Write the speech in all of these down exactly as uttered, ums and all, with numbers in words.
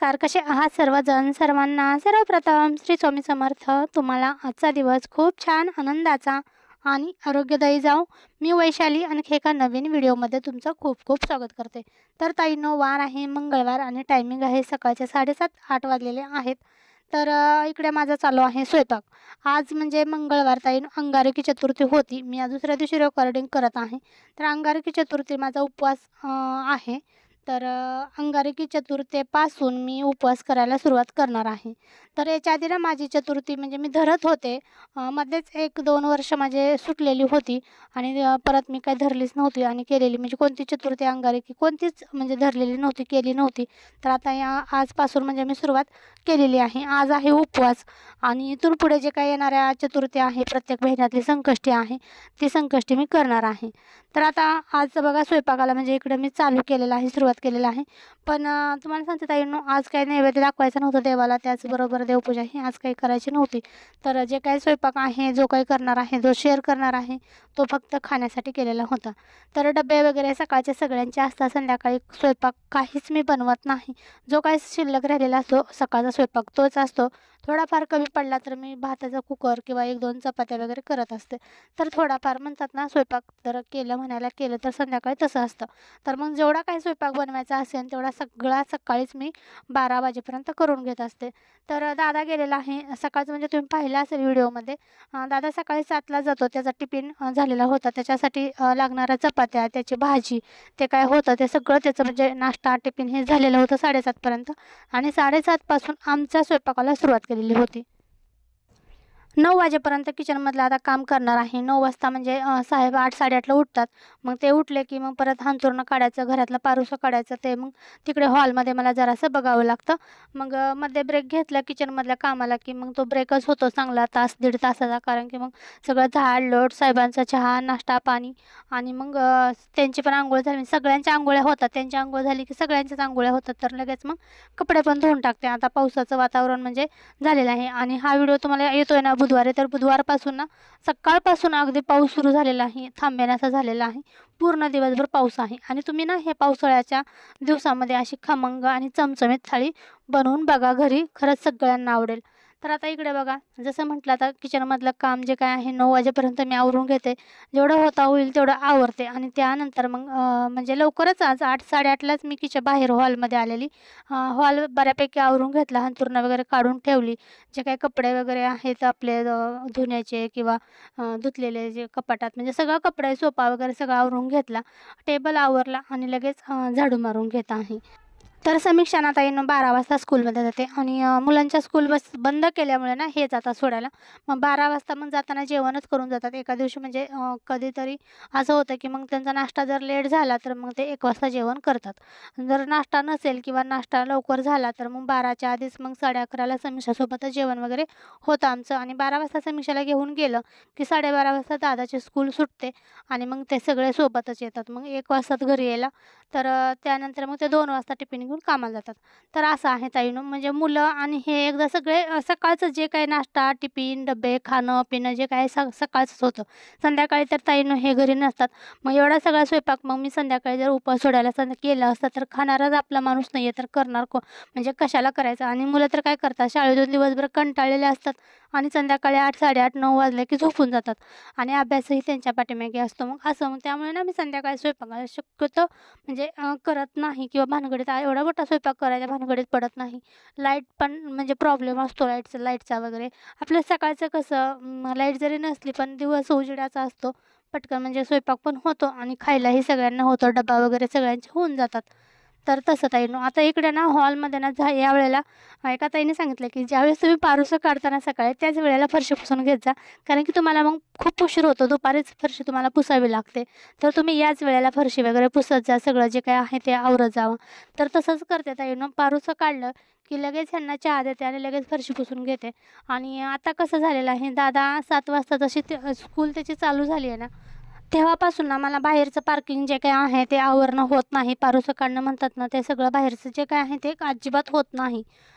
नमस्कार, कसे आहात सर्वजण? सर्वांना सर्वप्रथम श्री स्वामी समर्थ. तुम्हाला आजचा दिवस खूप छान, आनंदाचा आणि आरोग्यदायी जाओ. मी वैशाली आणखी एका नवीन व्हिडिओमध्ये तुमचं खूप खूप स्वागत करते. तर ताईंनो, वार आहे मंगळवार आणि टायमिंग आहे सकाळचे साडेसात आठ वाजलेले आहेत. तर अ, इकडे माझा चालू आहे स्वयंपाक. आज म्हणजे मंगळवार ताईंनो, अंगारकी चतुर्थी होती. मी आज दुसऱ्या दिवशी रेकॉर्डिंग करत आहे. तर अंगारकी चतुर्थी माझा उपवास अ, आहे. तर अ, अंगारकी चतुर्थीपासून मी उपवास करायला सुरुवात करणार आहे. तर याच्या आधी ना माझी चतुर्थी म्हणजे मी धरत होते. अ, मध्येच एक दोन वर्ष माझे सुटलेली होती आणि अ, परत मी काही धरलीच नव्हती आणि केलेली म्हणजे कोणती चतुर्थी अंगारकी कोणतीच म्हणजे धरलेली नव्हती, केली नव्हती. तर आता या आजपासून म्हणजे मी सुरुवात केलेली आहे. आज आहे उपवास आणि इथून पुढे जे काही येणाऱ्या चतुर्थी आहे, प्रत्येक महिन्यातली संकष्टी आहे, ती संकष्टी मी करणार आहे. तर आता आज बघा स्वयंपाकाला म्हणजे इकडे मी चालू केलेलं आहे, सुरुवात केलेलं आहे. पण अ, तुम्हाला सांगते ताईंनो, आज काही नैवेद्य दाखवायचं नव्हतं देवाला, त्याचबरोबर देवपूजा ही आज काही करायची नव्हती. तर जे काही स्वयंपाक आहे, जो काही करणार आहे, जो शेअर करणार आहे, तो फक्त खाण्यासाठी केलेला होता. तर डबे वगैरे सकाळचे सगळ्यांचे असतात, संध्याकाळी स्वयंपाक काहीच मी बनवत नाही. जो काही शिल्लक राहिलेला असतो सकाळचा स्वयंपाक तोच असतो. थोडाफार कमी पडला तर मी भाताचा कुकर किंवा एक दोन चपात्या वगैरे करत असते. तर थोडाफार म्हणतात ना, स्वयंपाक जर केलं म्हणायला केलं तर संध्याकाळी तसं असतं. तर मग जेवढा काही स्वयंपाक बनवायचा असेल तेवढा सगळा सकाळीच मी बारा वाजेपर्यंत करून घेत असते. तर अ, दादा गेलेला आहे सकाळचं, म्हणजे तुम्ही पाहिलं असेल व्हिडिओमध्ये. अ, दादा सकाळी सातला जातो, त्याचा टिफिन अ, झालेला होता. त्याच्यासाठी अ, लागणाऱ्या चपात्या, त्याची भाजी, ते काय होतं ते सगळं त्याचं म्हणजे नाश्ता टिफिन हे झालेलं होतं साडेसातपर्यंत. आणि साडेसातपासून आमच्या स्वयंपाकाला सुरुवात केलेली होती. नऊ वाजेपर्यंत किचनमधलं आता काम करणार आहे. नऊ वाजता म्हणजे अ, साहेब आठ साडेआठला उठतात. मग ते उठले की मग परत अंथरुण काढायचं, घरातलं पारुसं काढायचं. ते मग तिकडे हॉलमध्ये मला जरासं बघावं लागतं. मग अ, मध्ये ब्रेक घेतला किचनमधल्या कामाला की मग तो ब्रेकच होतो चांगला तास दीड तासाचा. कारण की मग सगळं झाड लोट, साहेबांचा चहा, नाश्ता, पाणी आणि मग अ, त्यांची पण अंघोळ झाली. सगळ्यांच्या अंघोळ्या होतात. त्यांची अंघोळ झाली की सगळ्यांच्याच अंघोळ्या होतात. तर लगेच मग कपडे पण धुवून टाकते. आता पावसाचं वातावरण म्हणजे झालेलं आहे आणि हा व्हिडिओ तुम्हाला येतोय ना बुधवारी, तर बुधवारपासून ना सकाळपासून अगदी पाऊस सुरू झालेला आहे, थांबेनासा झालेला आहे. पूर्ण दिवसभर पाऊस आहे आणि तुम्ही ना हे पावसाळ्याच्या दिवसामध्ये अशी खमंग आणि चमचमीत थाळी बनवून बघा घरी, खरंच सगळ्यांना आवडेल. तर आता इकडे बघा, जसं म्हटलं आता किचनमधलं काम जे काय आहे नऊ वाजेपर्यंत मी आवरून घेते. जेवढं होता होईल तेवढं आवरते आणि त्यानंतर मग अ, म्हणजे लवकरच आज आठ साडेआठलाच मी किचन बाहेर हॉलमध्ये आलेली. हॉल बऱ्यापैकी आवरून घेतला, अंथरुणं वगैरे काढून ठेवली. जे काही कपडे वगैरे आहेत आपले अ, धुण्याचे किंवा अ, धुतलेले जे कपाटात म्हणजे सगळं कपडे, सोफा वगैरे सगळं आवरून घेतला. टेबल आवरला आणि लगेच अ, झाडू मारून घेत आहे. तर समीक्षा ना ताईंनो बारा वाजता स्कूलमध्ये जाते आणि अ, मुलांच्या स्कूल बस बंद केल्यामुळे ना हे जातात सोडायला. मग बारा वाजता मग जाताना जेवणच करून जातात. एका दिवशी म्हणजे अ, कधीतरी असं होतं की मग त्यांचा नाश्ता जर लेट झाला तर मग ते एक वाजता जेवण करतात. जर नाश्ता नसेल किंवा नाश्ता लवकर झाला तर मग बाराच्या आधीच मग साडे अकराला समीक्षासोबतच जेवण वगैरे होतं आमचं. आणि बारा वाजता समीक्षाला घेऊन गेलं की साडेबारा वाजता दादाची स्कूल सुटते आणि मग ते सगळे सोबतच येतात. मग एक वाजतात घरी यायला. तर अ, त्यानंतर मग ते दोन वाजता टिफिन घेऊन कामाला जातात. तर असं आहे ताईंनो, म्हणजे मुलं आणि हे एकदा सगळे अ, सकाळचं जे काही नाश्ता, टिफिन, डबे, खाणं-पिणं जे काही स सकाळचंच होतं. संध्याकाळी तर ताईंनो हे घरी नसतात. मग एवढा सगळा स्वयंपाक मग मी संध्याकाळी जर उपवास सोडायला संध्या केलं असतं तर खाणाराच आपला माणूस नाही आहे, तर करणार कोण? म्हणजे कशाला करायचं? आणि मुलं तर काय करतात, शाळेतून दिवसभर कंटाळलेले असतात आणि संध्याकाळी आठ साडेआठ नऊ वाजले की झोपून जातात आणि अभ्यासही त्यांच्या पाठीमागे असतो. मग असं मग त्यामुळे ना मी संध्याकाळी स्वयंपाकाला शक्यतो म्हणजे अ, करत नाही किंवा भानगडीत आ एवढा मोठा स्वयंपाक करायच्या भानगडीत पडत नाही. लाईट पण म्हणजे प्रॉब्लेम असतो लाईटचा लाईटचा वगैरे. आपलं सकाळचं कसं लाईट जरी नसली पण दिवस उजेडाचा असतो. पटकन म्हणजे स्वयंपाक पण होतो आणि खायलाही सगळ्यांना होतं. डबा वगैरे सगळ्यांचे होऊन जातात. तर तसं ताईंनो, आता इकडे ना हॉलमध्ये ना झा यावेळेला एका ताईने सांगितलं की ज्यावेळेस तुम्ही पारोसं काढता सकाळी त्याच वेळेला फरशी पुसून घेत जा. कारण की तुम्हाला मग खूप उशीर होतो, दुपारीच फरशी तुम्हाला पुसावी लागते. तर तुम्ही याच वेळेला फरशी वगैरे पुसत जा, सगळं जे काही आहे ते आवरत जावं. तर तसंच करते ताईंनो, पारोसं काढलं की लगेच ह्यांना चहा देते आणि लगेच फरशी पुसून घेते. आणि आता कसं झालेलं आहे, दादा सात वाजता जशी ते स्कूल त्याची चालू झाली आहे ना, तेव्हापासून ना मला बाहेरचं पार्किंग जे काही आहे ते आवरणं होत नाही. पारोसं काढणं म्हणतात ना, ते सगळं बाहेरचं जे काही आहे ते अजिबात होत नाही.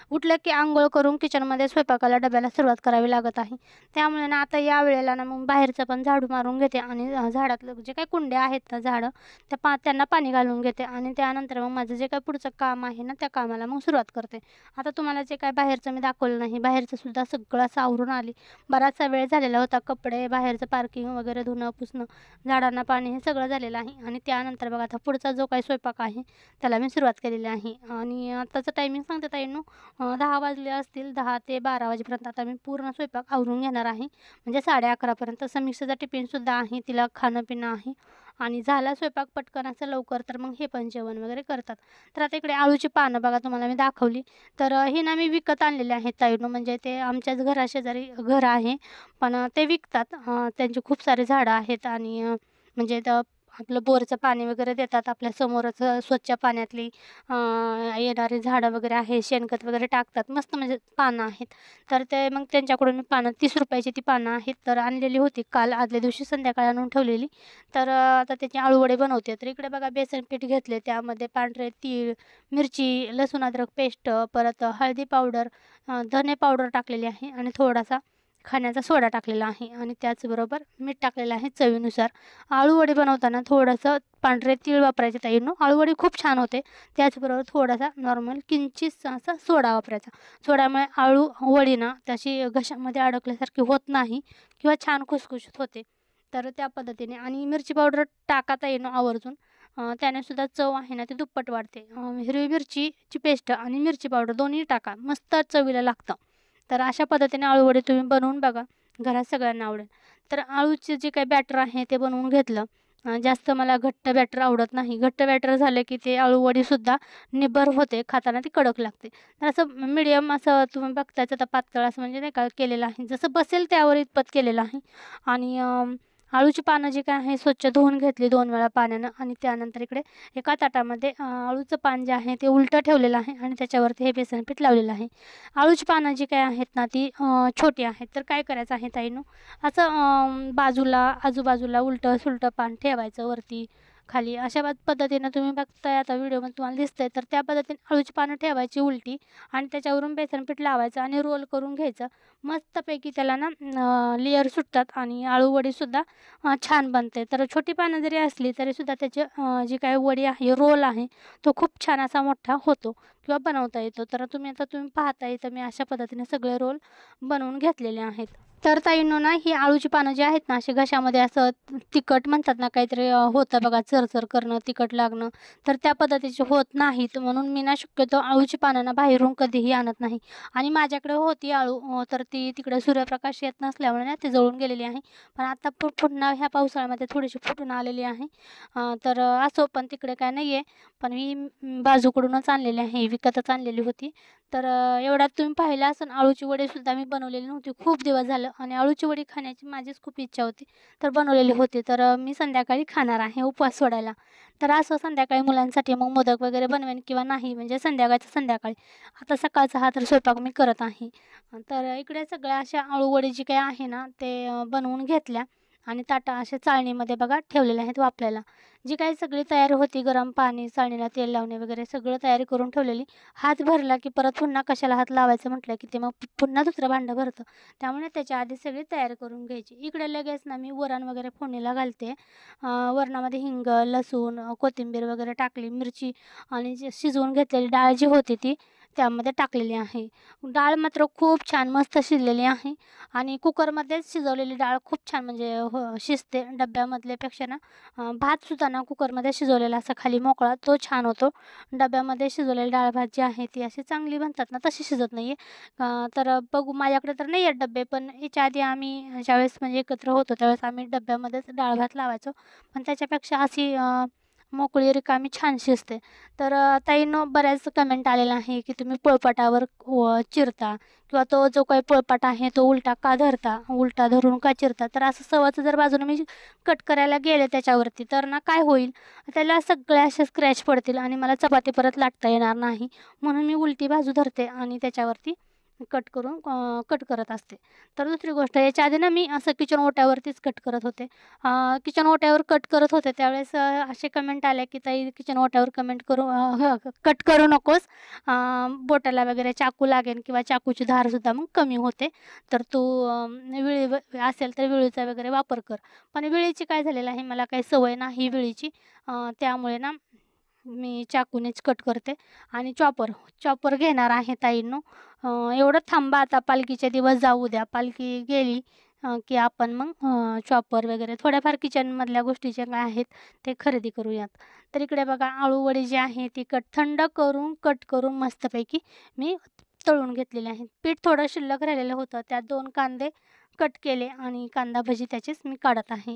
उठलं की अंघोळ करून किचनमध्ये स्वयंपाकाला डब्याला सुरुवात करावी लागत आहे. त्यामुळे ना आता या वेळेला ना मग बाहेरचं पण झाडू मारून घेते आणि अ, झाडातलं जे काही कुंड्या आहेत ना झाडं त्या पा त्यांना पाणी घालून घेते आणि त्यानंतर मग माझं जे काही पुढचं काम आहे ना त्या कामाला मग सुरुवात करते. आता तुम्हाला जे काय बाहेरचं मी दाखवलं नाही, बाहेरचं सुद्धा सगळं असं आवरून आली. बराचसा वेळ झालेला होता. कपडे, बाहेरचं पार्किंग वगैरे धुणं, पुसणं, झाडांना पाणी हे सगळं झालेलं आहे आणि त्यानंतर बघा आता पुढचा जो काही स्वयंपाक आहे त्याला मी सुरुवात केलेली आहे. आणि आताचं टायमिंग सांगते ताईंनो, अ, दहा वाजले असतील. दहा ते बारा वाजेपर्यंत आता मी पूर्ण स्वयंपाक आवरून घेणार आहे. म्हणजे साडे अकरापर्यंत. तसं मिक्सरचा टिफिनसुद्धा आहे, तिला खाणं-पिणं आहे आणि झाला स्वयंपाक पटकन असं लवकर तर मग हे पण जेवण वगैरे करतात. तर आता इकडे अळूची पानं बघा तुम्हाला मी दाखवली. तर अ, ही ना मी विकत आणलेली आहेत ताईंनो. म्हणजे ते आमच्याच घराशेजारी घर आहे, पण अ, ते विकतात. अ, त्यांची खूप सारी झाडं आहेत आणि अ, म्हणजे त आपलं बोरचं पाणी वगैरे देतात. आपल्या समोरच अ, स्वच्छ पाण्यातली अ, येणारी झाडं वगैरे आहे, शेणखत वगैरे टाकतात. मस्त म्हणजे पानं आहेत. तर ते मग त्यांच्याकडून मी पानं तीस रुपयाची ती पानं आहेत. तर आणलेली होती काल आदल्या दिवशी संध्याकाळी आणून ठेवलेली. तर अ, आता त्याचे अळूवडे बनवते. तर इकडे बघा बेसन पीठ घेतले, त्यामध्ये पांढरे तीळ, मिरची, लसूण अद्रक पेस्ट, परत हळदी पावडर, अ, धने पावडर टाकलेली आहे आणि थोडासा खाण्याचा सोडा टाकलेला आहे आणि त्याचबरोबर मीठ टाकलेलं आहे चवीनुसार. अळूवडी बनवताना थोडंसं पांढरे तीळ वापरायचे ताईंनो. अळूवडी खूप छान होते. त्याचबरोबर थोडासा नॉर्मल किंचित असा सोडा वापरायचा. सोड्यामुळे अळू वडी ना तशी घशामध्ये अडकल्यासारखी होत नाही किंवा छान खुसखुशीत होते. तर त्या पद्धतीने आणि मिरची पावडर टाका ताईंनो आवर्जून. अ, त्याने सुद्धा चव आहे ना ती दुप्पट वाढते. अ, हिरवी मिरचीची पेस्ट आणि मिरची पावडर दोन्ही टाका. मस्त चवीला लागतं. तर अशा पद्धतीने अळूवडी तुम्ही बनवून बघा. घरात सगळ्यांना आवडेल. तर अळूचे जे काही बॅटर आहे ते बनवून घेतलं. अ, जास्त मला घट्ट बॅटर आवडत नाही. घट्ट बॅटर झालं की ते अळूवडीसुद्धा निब्बर होते. खाताना ती कडक लागते. तर असं मीडियम असं तुम्ही बघतायच आता पातळ असं म्हणजे नाही का केलेलं आहे. जसं बसेल त्यावर इतपत केलेलं आहे. आणि अ, अळूची पानं जी काय आहे स्वच्छ धुवून घेतली दोन वेळा पाण्यानं आणि त्यानंतर इकडे एका ताटामध्ये अ, अळूचं पान जे आहे ते उलटं ठेवलेलं आहे आणि त्याच्यावरती हे बेसन पीठ लावलेलं आहे. अळूची पानं जी काही आहेत ना ती अ, छोटी आहेत. तर काय करायचं आहे ताईंनो, असं अ, बाजूला आजूबाजूला उलटं-सुलटं पान ठेवायचं वरती, खाली अशा पद पद्धतीनं तुम्ही बघताय आता व्हिडिओमध्ये तुम्हाला दिसतंय. तर त्या पद्धतीने अळूची पानं ठेवायची उलटी आणि त्याच्यावरून बेसन पीठ लावायचं आणि रोल करून घ्यायचं. मस्तपैकी त्याला ना लेयर सुटतात आणि अळूवडीसुद्धा अ, छान बनते. तर छोटी पानं जरी असली तरीसुद्धा त्याची अ, जी काही वडी आहे, रोल आहे, तो खूप छान असा मोठा होतो किंवा बनवता येतो. तर तुम्ही आता तुम्ही पाहताय तर मी अशा पद्धतीने सगळे रोल बनवून घेतलेले आहेत. तर ताईंनो ना ही अळूची पानं जी आहेत ना अशी घशामध्ये असं तिखट म्हणतात ना काहीतरी अ, होतं बघा चरचर करणं, तिखट लागणं. तर त्या पद्धतीचे होत नाहीत म्हणून मी ना शक्यतो अळूची पानं ना बाहेरून कधीही आणत नाही. आणि माझ्याकडे होती अळू अ, तर ती तिकडे सूर्यप्रकाश येत नसल्यामुळे ना ती जळून गेलेली आहे. पण आता पु पुन्हा ह्या पावसाळ्यामध्ये थोडीशी फुटून आलेली आहे. अ, तर अ, असो पण तिकडे काय नाही आहे. पण मी म, बाजूकडूनच आणलेली आहे, विकतच आणलेली होती. तर अ, एवढ्यात तुम्ही पाहिलं असेल अळूची वडीसुद्धा मी बनवलेली नव्हती. खूप दिवस झालं आणि अळूची वडी खाण्याची माझीच खूप इच्छा होती. तर बनवलेली होती. तर अ, मी संध्याकाळी खाणार आहे उपवास सोडायला. तर असं संध्याकाळी मुलांसाठी मग मोदक वगैरे बनवेन किंवा नाही म्हणजे संध्याकाळचं संध्याकाळी. आता सकाळचा हा तर स्वयंपाक मी करत आहे. तर इकडे सगळ्या अशा अळूवडी जी काही आहे ना ते अ, बनवून घेतल्या आणि ताटा अशा चाळणीमध्ये बघा ठेवलेले आहेत वापरायला. जी काही सगळी तयारी होती गरम पाणी, चाळणीला तेल लावणे वगैरे सगळं तयारी करून ठेवलेली. हात भरला की परत पुन्हा कशाला हात लावायचं म्हटलं की ते मग पु पुन्हा दुसरं भांडं भरतं. त्यामुळे त्याच्या आधी सगळी तयारी करून घ्यायची. इकडे लगेच ना मी वरण वगैरे फोडणीला घालते. अ, वरणामध्ये हिंग, लसूण, अ, कोथिंबीर वगैरे टाकली, मिरची आणि जी शिजवून घेतलेली डाळ जी होती ती त्यामध्ये टाकलेली आहे. डाळ मात्र खूप छान मस्त शिजलेली आहे आणि कुकरमध्येच शिजवलेली डाळ खूप छान म्हणजे हो शिजते डब्यामधल्यापेक्षा ना. अ, भातसुद्धा ना कुकरमध्ये शिजवलेला असा खाली मोकळा तो छान होतो. डब्यामध्ये शिजवलेली डाळ भात जी आहे ती अशी चांगली बनतात ना तशी शिजत नाही आहे. अ, तर बघू माझ्याकडे तर नाही आहेत डब्बे, पण याच्या आधी आम्ही ज्यावेळेस म्हणजे एकत्र होतो त्यावेळेस आम्ही डब्यामध्येच डाळ भात लावायचो. पण त्याच्यापेक्षा अशी अ, मोकळी रिकामी छान शिजते. तर अ, ताईंनो बऱ्याच कमेंट आलेल्या आहे की तुम्ही पोळपाटावर व चिरता किंवा तो जो काही पोळपाट आहे तो उलटा का धरता? उलटा धरून का चिरता? तर असं सवाचं जर बाजूने मी कट करायला गेले त्याच्यावरती तर ना काय होईल? त्याला सगळ्या अशा स्क्रॅच पडतील आणि मला चपाती परत लाटता येणार नाही. म्हणून मी उलटी बाजू धरते आणि त्याच्यावरती कट करून कट करत असते. तर दुसरी गोष्ट, याच्या आधी ना मी असं किचन ओट्यावरतीच कट करत होते. किचन ओट्यावर कट करत होते त्यावेळेस असे कमेंट आले की ताई किचन ओट्यावर कमेंट करू कट करू नकोस, बोटाला वगैरे चाकू लागेल किंवा चाकूची धारसुद्धा मग कमी होते, तर तू विळी असेल तर विळीचा वगैरे वापर कर. पण विळीची काय झालेलं आहे, मला काही सवय नाही विळीची, त्यामुळे ना मी चाकूनेच कट करते. आणि चॉपर चॉपर घेणार आहे ताईंनो. एवढं थांबा, आता पालखीचे दिवस जाऊ द्या, पालखी गेली की आपण मग चॉपर वगैरे थोड्याफार किचनमधल्या गोष्टी ज्या काय आहेत ते खरेदी करूयात. तर इकडे बघा आळूवडी जी आहे ती कट थंड करून कट करून मस्तपैकी मी तळून घेतलेले आहेत. पीठ थोडं शिल्लक राहिलेलं होतं, त्यात दोन कांदे कट केले आणि कांदा भजी त्याचीच मी काढत आहे.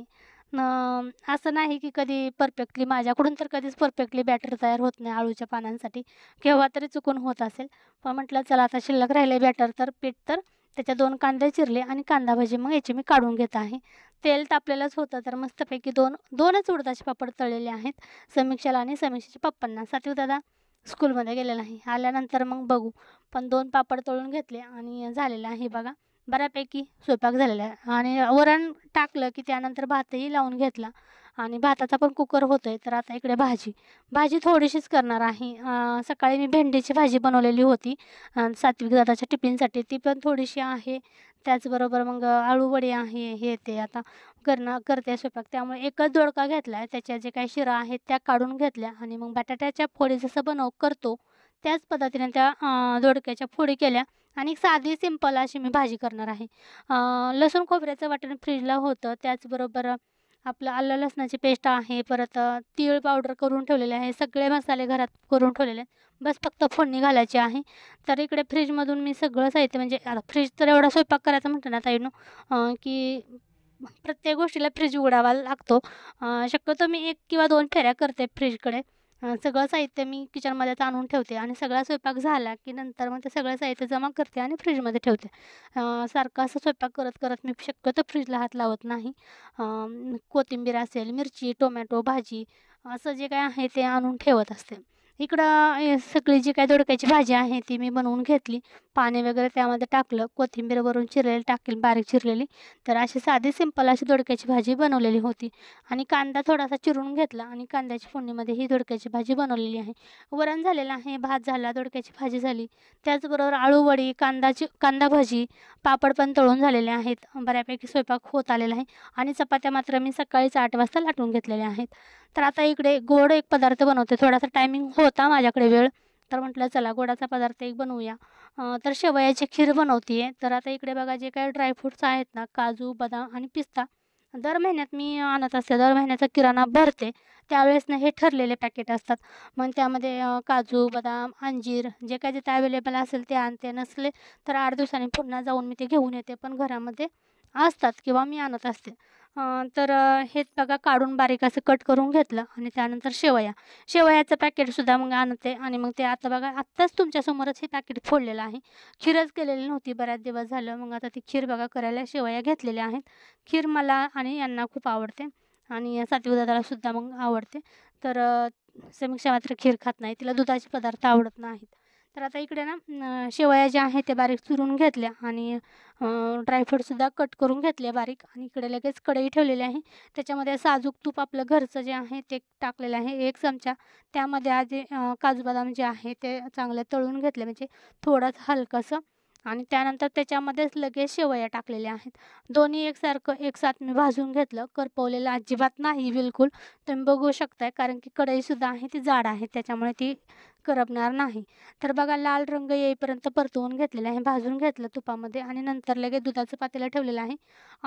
न असं नाही की कधी परफेक्टली, माझ्याकडून तर कधीच परफेक्टली बॅटर तयार होत नाही आळूच्या पानांसाठी, केव्हा तरी चुकून होत असेल. पण म्हटलं चला आता शिल्लक राहिले बॅटर तर पीठ, तर त्याच्या दोन कांदे चिरले आणि कांदा भजी मग याची मी काढून घेत आहे. तेल तापलेलंच होतं, तर मस्तपैकी दोन दोनच उडदाचे पापड तळलेले आहेत समीक्षाला आणि समीक्षाच्या पप्पांना. सात्विक दादा स्कूलमध्ये गेलेला आहे, आल्यानंतर मग बघू. पण दोन पापड तळून घेतले आणि झालेलं आहे बघा, बऱ्यापैकी स्वयंपाक झालेला आहे. आणि वरण टाकलं की त्यानंतर भातही लावून घेतला आणि भाताचा पण कुकर होतो आहे. तर आता इकडे भाजी भाजी थोडीशीच करणार आहे. सकाळी मी भेंडीची भाजी बनवलेली होती सात्विक दादाच्या टिफिनसाठी, ती पण थोडीशी आहे. त्याचबरोबर मग आळूवडी आहे, हे ते आता करणं करते स्वयंपाक, त्यामुळे एकच दोडका घेतला आहे. त्याच्या जे काही शिरा आहेत त्या काढून घेतल्या आणि मग बटाट्याच्या फोडी जसं बनव करतो त्याच पद्धतीने त्या दोडक्याच्या फोडी केल्या आणि साधी सिंपल अशी मी भाजी करणार आहे. लसूण खोबऱ्याचं वाटण फ्रीजला होतं, त्याचबरोबर आपलं आलं लसणाची पेस्ट आहे, परत तीळ पावडर करून ठेवलेले आहे, सगळे मसाले घरात करून ठेवलेले आहेत, बस फक्त फोडणी घालायची आहे. तर इकडे फ्रीजमधून मी सगळं साहित्य, म्हणजे आता फ्रीज तर एवढा स्वयंपाक करायचा म्हटलं ना ताईनो की प्रत्येक गोष्टीला फ्रीज उघडावा लागतो. शक्यतो मी एक किंवा दोन फेऱ्या करते फ्रीजकडे. सगळं साहित्य मी किचनमध्येच आणून ठेवते आणि सगळा स्वयंपाक झाला की नंतर मग ते सगळं साहित्य जमा करते आणि फ्रीजमध्ये ठेवते. सारखं असं स्वयंपाक करत करत मी शक्यतो फ्रीजला हात लावत नाही. कोथिंबीर असेल, मिरची, टोमॅटो, भाजी असं जे काय आहे ते आणून ठेवत असते. इकडं सगळी जी काय दोडक्याची भाजी आहे ती मी बनवून घेतली, पाणी वगैरे त्यामध्ये टाकलं, कोथिंबीर वरून चिरलेली टाकली बारीक चिरलेली. तर अशी साधी सिंपल अशी दोडक्याची भाजी बनवलेली होती आणि कांदा थोडासा चिरून घेतला आणि कांद्याची फोडणीमध्ये ही दोडक्याची भाजी बनवलेली आहे. वरण झालेलं आहे, भात झाला, दोडक्याची भाजी झाली, त्याचबरोबर आळूवडी, कांदाची कांदा भजी, पापड पण तळून झालेले आहेत. बऱ्यापैकी स्वयंपाक होत आलेला आहे आणि चपात्या मात्र मी सकाळीच आठ वाजता लाटून घेतलेल्या आहेत. तर आता इकडे गोड एक पदार्थ बनवते, थोडासा टायमिंग होता माझ्याकडे वेळ, तर म्हटलं चला गोडाचा पदार्थ एक बनवूया. तर शेवयाची खीर बनवते आहे. तर आता इकडे बघा जे काही ड्रायफ्रूट्स आहेत ना, काजू, बदाम आणि पिस्ता दर महिन्यात मी आणत असते, दर महिन्याचा किराणा भरते, त्यावेळेस ना हे ठरलेले पॅकेट असतात. मग त्यामध्ये काजू, बदाम, अंजीर जे काही जिथे अवेलेबल असेल ते आणते, नसले तर आठ दिवसांनी पुन्हा जाऊन मी ते घेऊन येते, पण घरामध्ये असतात किंवा मी आणत असते. तर हेच बघा काढून बारीक असं कट करून घेतलं आणि त्यानंतर शेवया शेवयाचं पॅकेटसुद्धा मग आणते आणि मग ते आता बघा आत्ताच तुमच्यासमोरच हे पॅकेट फोडलेलं आहे. खीरच केलेली नव्हती बऱ्याच दिवस झालं, मग आता ती खीर बघा करायला शेवया घेतलेल्या आहेत. खीर मला आणि यांना खूप आवडते आणि सात्विक दादालासुद्धा मग आवडते. तर समीक्षा मात्र खीर खात नाही, तिला दुधाचे पदार्थ आवडत नाहीत. तर आता इकडे ना शेवया ज्या आहेत ते बारीक चुरून घेतल्या आणि ड्रायफ्रूटसुद्धा कट करून घेतले बारीक आणि इकडे लगेच कढई ठेवलेली आहे. त्याच्यामध्ये साजूक तूप आपलं घरचं जे आहे ते टाकलेलं आहे एक चमचा. त्यामध्ये आधी काजू बदाम जे आहे ते चांगले तळून घेतले, म्हणजे थोडंच हलकंसं, आणि त्यानंतर त्याच्यामध्येच लगेच शेवया टाकलेल्या आहेत. दोन्ही एकसारखं एकसाथ मी भाजून घेतलं, करपवलेलं अजिबात नाही बिलकुल, तुम्ही बघू शकताय, कारण की कढईसुद्धा आहे ती जाड आहे त्याच्यामुळे ती करपणार नाही. तर बघा लाल रंग येईपर्यंत परतवून घेतलेलं आहे, भाजून घेतलं तुपामध्ये आणि नंतर लगेच दुधाचं पातेलं ठेवलेलं आहे.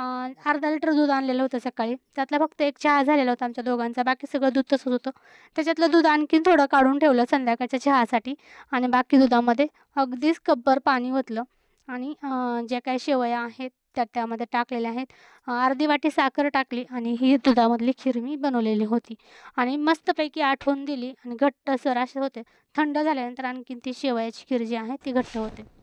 अर्धा लिटर दूध आणलेलं होतं सकाळी, त्यातला फक्त एक चहा झालेला होता आमच्या दोघांचा, बाकी सगळं दूध तसंच होतं. त्याच्यातलं दूध आणखीन थोडं काढून ठेवलं संध्याकाळच्या चहासाठी आणि बाकी दुधामध्ये अगदीच कपभर पाणी ओतलं आणि ज्या काही शेवया आहेत त्या त्यामध्ये टाकलेल्या आहेत. अर्धी वाटी साखर टाकली आणि ही दुधामधली खीर मी बनवलेली होती आणि मस्तपैकी आठवून दिली आणि घट्टसर असे होते. थंड झाल्यानंतर आणखीन ती शेवयाची खीर जी आहे ती घट्ट होते.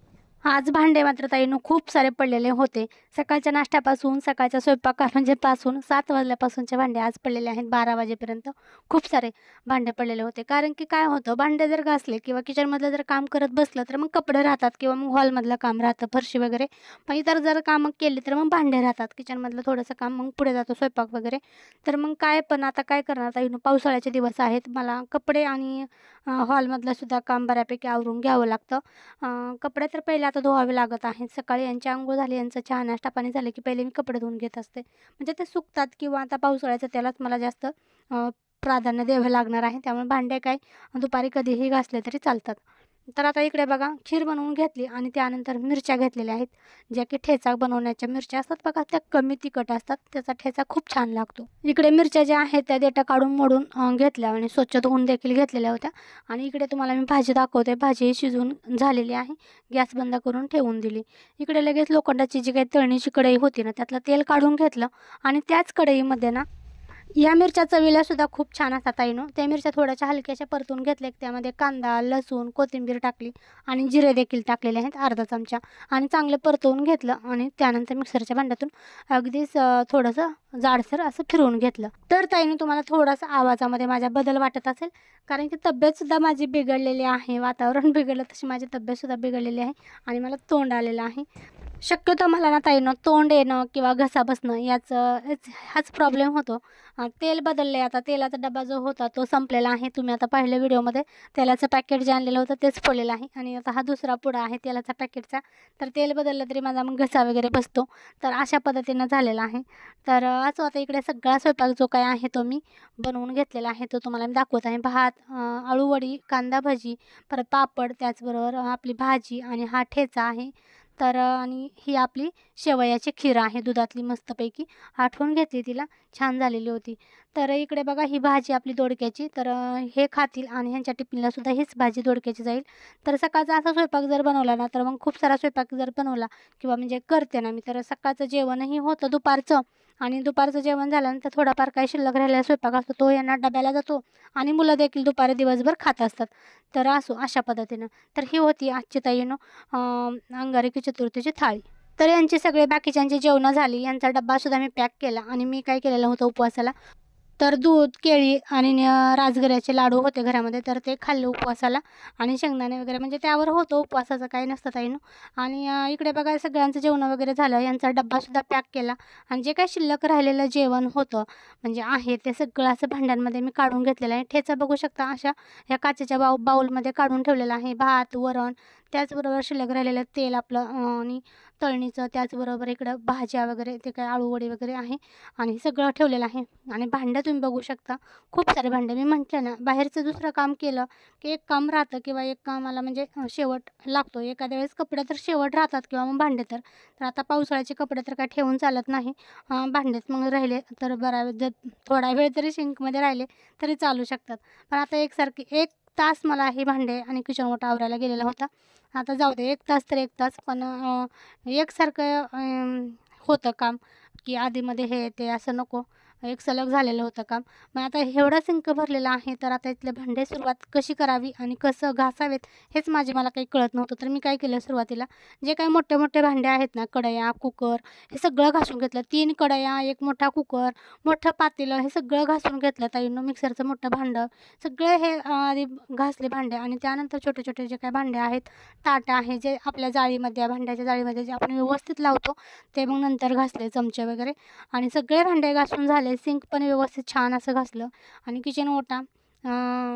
आज भांडे मात्र ताईंनो खूप सारे पडलेले होते. सकाळच्या नाश्त्यापासून, सकाळच्या स्वयंपाका म्हणजे पासून सात वाजल्यापासूनचे भांडे आज पडलेले आहेत बारा वाजेपर्यंत. खूप सारे भांडे पडलेले होते. कारण की काय होतं, भांडे जर घासले किंवा किचनमधलं जर काम करत बसलं तर मग कपडे राहतात किंवा मग हॉलमधलं काम राहतं, फरशी वगैरे. पण इतर जर कामं केली तर मग भांडे राहतात. किचनमधलं थोडंसं काम मग पुढे जातो, स्वयंपाक वगैरे. तर मग काय, पण आता काय करणार ताईंनो, पावसाळ्याचे दिवस आहेत. मला कपडे आणि हॉलमधलं सुद्धा काम बऱ्यापैकी आवरून घ्यावं लागतं. अ, कपडे तर पहिले आता धुवावे लागत आहेत. सकाळी यांची अंघोळ झाली, यांचं चहा नाश्ता पाणी झालं की पहिले मी कपडे धुवून घेत असते. म्हणजे ते सुकतात किंवा आता पावसाळ्याचं त्यालाच मला जास्त अ, प्राधान्य द्यावं लागणार आहे. त्यामुळे भांडे काय दुपारी कधीही घासले तरी चालतात. तर आता इकडे बघा, खीर बनवून घेतली आणि त्यानंतर मिरच्या घेतलेल्या आहेत, ज्या की ठेचा बनवण्याच्या मिरच्या असतात बघा, त्या कमी तिखट असतात. त्याचा ठेचा खूप छान लागतो. इकडे मिरच्या ज्या आहेत त्या देठा काढून मोडून अ, घेतल्या आणि स्वच्छ धुवून देखील घेतलेल्या होत्या. आणि इकडे तुम्हाला मी भाजी दाखवते. भाजी शिजून झालेली आहे. गॅस बंद करून ठेवून दिली. इकडे लगेच लोखंडाची जी काही तळणीची कढई होती ना, त्यातलं तेल काढून घेतलं आणि त्याच कढईमध्ये ना या मिरच्या चवीला सुद्धा खूप छान असतात ताईंनो. त्या मिरच्या थोड्याशा हलक्याशा परतून घेतल्या. त्यामध्ये कांदा, लसूण, कोथिंबीर टाकली आणि जिरे देखील टाकलेले आहेत अर्धा चमचा आणि चांगलं परतवून घेतलं. आणि त्यानंतर मिक्सरच्या भांड्यातून अगदीच अ, थोडंसं जाडसर असं फिरवून घेतलं. तर ताईंनो, तुम्हाला थोडासा आवाजामध्ये माझ्या बदल वाटत असेल, कारण की तब्येतसुद्धा माझी बिघडलेली आहे. वातावरण बिघडलं तशी माझी तब्येतसुद्धा बिघडलेली आहे आणि मला तोंड आलेलं आहे. शक्यतो मला ना ताईंनो, तोंड येणं किंवा घसा बसणं याचं हेच हाच प्रॉब्लेम होतो. अ, तेल बदलले. आता तेलाचा डबा जो होता तो संपलेला आहे. तुम्ही आता पाहिलं व्हिडिओमध्ये तेलाचं पॅकेट जे आणलेलं होतं तेच फोडलेलं आहे आणि आता हा दुसरा पुडा आहे तेलाचा पॅकेटचा. तर तेल बदललं तरी माझा मग घसा वगैरे बसतो. तर अशा पद्धतीनं झालेला आहे. तर अ, असं आता इकडे सगळा स्वयंपाक जो काही आहे तो मी बनवून घेतलेला आहे, तो तुम्हाला मी दाखवत आहे. भात, अ, आळूवडी, कांदा भजी, परत पापड, त्याचबरोबर आपली भाजी आणि हा ठेचा आहे. तर अ, आणि ही आपली शेवयाची खीर आहे दुधातली मस्तपैकी. आठवून घेतली तिला, छान झालेली होती. तर इकडे बघा, ही भाजी आपली दोडक्याची. तर अ, हे खातील आणि ह्यांच्या टिफिनला सुद्धा हीच भाजी दोडक्याची जाईल. तर सकाळचा असा स्वयंपाक जर बनवला ना, तर मग खूप सारा स्वयंपाक जर बनवला किंवा म्हणजे करते ना मी, तर सकाळचं जेवणही होतं दुपारचं आणि दुपारचं जेवण झाल्यानंतर थोडाफार काही शिल्लक राहिलेला स्वयंपाक असतो तो यांना डब्याला जातो आणि मुलं देखील दुपारी दिवसभर खात असतात. तर असो अशा पद्धतीनं. तर ही होती आजची ताईंनो अ, अंगारकी चतुर्थीची थाळी. तर यांची सगळे बाकीच्यांची जेवणं झाली. यांचा डब्बासुद्धा मी पॅक केला आणि मी काय केलेलं होतं उपवासाला, तर दूध, केळी आणि न राजगिऱ्याचे लाडू होते घरामध्ये, तर ते खाल्ले उपवासाला आणि शेंगदाणे वगैरे, म्हणजे त्यावर होतं उपवासाचं काही नसतं ताईंनो. आणि अ, इकडे बघा सगळ्यांचं जेवण वगैरे झालं. यांचा डब्बासुद्धा पॅक केला आणि जे काही शिल्लक राहिलेलं जेवण होतं म्हणजे आहे ते सगळं असं भांड्यांमध्ये मी काढून घेतलेलं आहे. ठेचा बघू शकता अशा ह्या काचेच्या बाऊ बाऊलमध्ये काढून ठेवलेला आहे. भात, वरण, त्याचबरोबर शिल्लक राहिलेलं तेल आपलं अ, आणि तळणीचं, त्याचबरोबर इकडं भाज्या वगैरे, ते काय आळूवडी वगैरे आहे आणि सगळं ठेवलेलं आहे. आणि भांडं तुम्ही बघू शकता, खूप सारे भांडे. मी म्हटलं ना, बाहेरचं दुसरं काम केलं की एक काम राहतं किंवा एक कामाला म्हणजे अ, शेवट लागतो. एखाद्या वेळेस कपडे तर शेवट राहतात किंवा मग भांडे तर. तर आता पावसाळ्याचे कपडे तर काय ठेवून चालत नाही. अ, भांडेच मग राहिले तर बरा वेळ जर थोडा वेळ जरी सिंकमध्ये राहिले तरी चालू शकतात. पण आता एकसारखी एक तास मला हे भांडे आणि किचन ओटा आवरायला गेलेला होता. आता जाऊ दे, एक तास तर एक तास, पण अ, एकसारखं अ, होतं काम की आधीमध्ये हे ते असं नको. एक सलग झालेलं होतं काम. मग आता एवढा सिंक भरलेला आहे, तर आता इथले भांडे सुरुवात कशी करावी आणि कसं घासावेत हेच माझे मला काही कळत नव्हतं. तर मी काय केलं सुरुवातीला, जे काही मोठे-मोठे भांडे आहेत ना, कढया, कुकर, हे सगळं घासून घेतलं. तीन कढया, एक मोठा कुकर, मोठं पातेलं, हे सगळं घासून घेतलं ताईंनो. मिक्सरचं मोठं भांडं, सगळे हे अ, आधी घासले भांडे आणि त्यानंतर छोटे-छोटे जे काही भांडे आहेत, ताटं आहे, जे आपल्या जाळीमध्ये, भांड्याच्या जाळीमध्ये जे आपण व्यवस्थित लावतो, ते मग नंतर घासले, चमचे वगैरे. आणि सगळे भांडे घासून झाले. सिंक पण व्यवस्थित छान असं घासलं आणि किचन ओटा अ,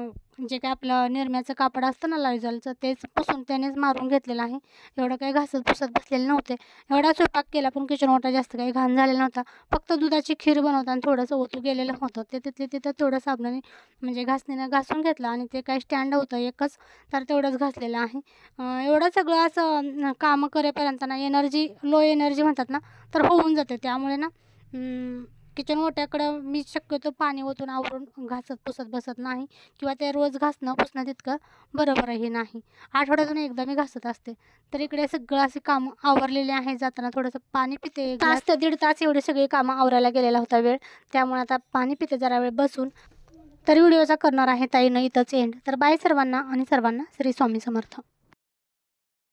जे काय आपलं निरम्याचं कापड असतं ना लायझॉलचं, तेच पुसून त्यानेच मारून घेतलेलं आहे. एवढं काही घासत पुसत बसलेले नव्हते. एवढा स्वयंपाक केला पण किचन ओटा जास्त काही घाण झालेला नव्हता. फक्त दुधाची खीर बनवताना थोडंसं ओतू गेलेलं होतं. ते तिथले तिथं थोडं साबणाने म्हणजे घासणीनं घासून घेतलं आणि ते काही स्टँड होतं एकच, तर तेवढंच घासलेलं आहे. अ, एवढं सगळं असं कामं करेपर्यंत ना एनर्जी, लो एनर्जी म्हणतात ना, तर होऊन जाते. त्यामुळे ना किचन ओट्याकडं मी शक्यतो पाणी ओतून आवरून घासत पुसत बसत नाही किंवा ते रोज घासणं पुसणं तितकं बरोबरही नाही. आठवड्यातून एकदा मी घासत असते. तर इकडे सगळं अशी कामं आवरलेली आहे. जाताना थोडंसं पाणी पिते. तास ते दीड तास एवढी सगळी कामं आवरायला गेलेला होता वेळ. त्यामुळे आता पाणी पिते जरा वेळ बसून. तर व्हिडिओचा करणार आहे ताईनं इथंच एंड. तर बाय सर्वांना आणि सर्वांना श्री स्वामी समर्थ.